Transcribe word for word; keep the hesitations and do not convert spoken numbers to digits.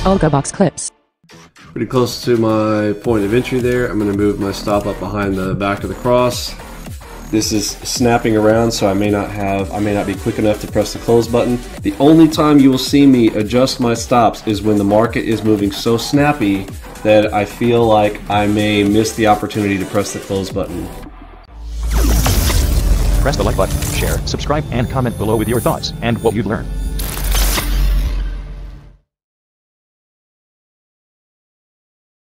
ALGOBOX clips. Pretty close to my point of entry there. I'm going to move my stop up behind the back of the cross. This is snapping around, so I may not have, I may not be quick enough to press the close button. The only time you will see me adjust my stops is when the market is moving so snappy that I feel like I may miss the opportunity to press the close button. Press the like button, share, subscribe, and comment below with your thoughts and what you've learned.